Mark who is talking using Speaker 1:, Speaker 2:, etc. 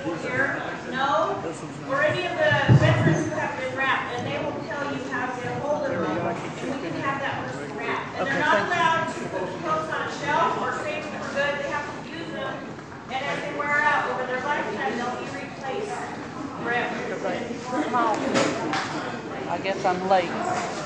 Speaker 1: people here know, or any of the veterans who have been wrapped, and they will tell you how to get a hold of them, and we can have that person wrapped. And they're not allowed to put clothes on a shelf or save them for good. They have to use them, and as they wear out over their lifetime, they'll be replaced forever.
Speaker 2: I guess I'm late.